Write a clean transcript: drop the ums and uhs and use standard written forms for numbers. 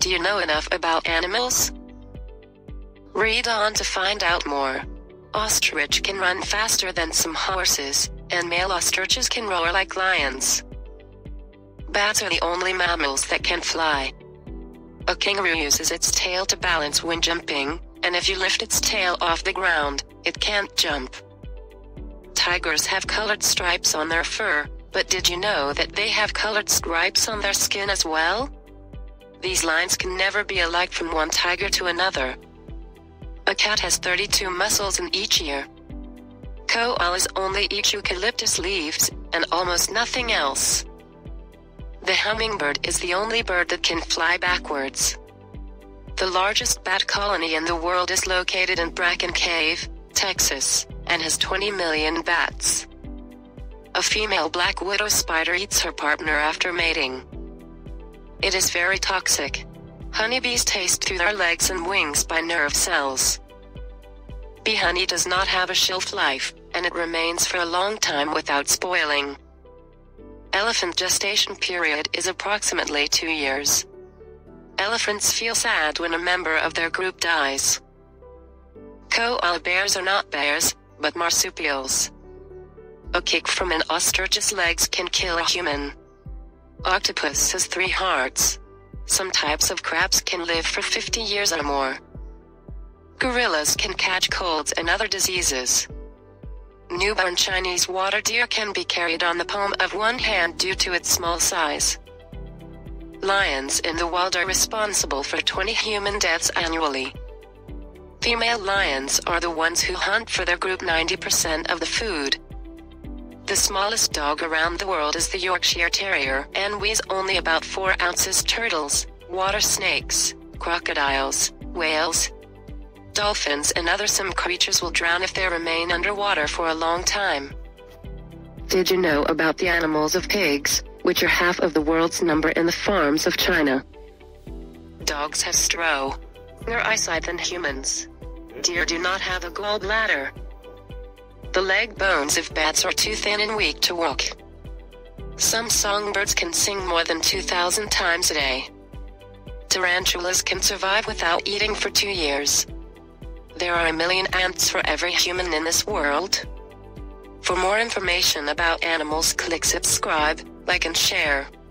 Do you know enough about animals? Read on to find out more. Ostrich can run faster than some horses, and male ostriches can roar like lions. Bats are the only mammals that can fly. A kangaroo uses its tail to balance when jumping, and if you lift its tail off the ground, it can't jump. Tigers have colored stripes on their fur, but did you know that they have colored stripes on their skin as well? These lines can never be alike from one tiger to another. A cat has 32 muscles in each ear. Koalas only eat eucalyptus leaves, and almost nothing else. The hummingbird is the only bird that can fly backwards. The largest bat colony in the world is located in Bracken Cave, Texas, and has 20 million bats. A female black widow spider eats her partner after mating. It is very toxic. Honeybees taste through their legs and wings by nerve cells. Bee honey does not have a shelf life, and it remains for a long time without spoiling. Elephant gestation period is approximately 2 years. Elephants feel sad when a member of their group dies. Koala bears are not bears, but marsupials. A kick from an ostrich's legs can kill a human. Octopus has 3 hearts. Some types of crabs can live for 50 years or more. Gorillas can catch colds and other diseases. Newborn Chinese water deer can be carried on the palm of one hand due to its small size. Lions in the wild are responsible for 20 human deaths annually. Female lions are the ones who hunt for their group 90% of the food. The smallest dog around the world is the Yorkshire Terrier and weighs only about 4 ounces. Turtles, water snakes, crocodiles, whales, dolphins and some creatures will drown if they remain underwater for a long time. Did you know about the animals of pigs, which are half of the world's number in the farms of China? Dogs have stronger eyesight than humans. Deer do not have a gallbladder. The leg bones of bats are too thin and weak to walk. Some songbirds can sing more than 2,000 times a day. Tarantulas can survive without eating for 2 years. There are 1 million ants for every human in this world. For more information about animals, click subscribe, like and share.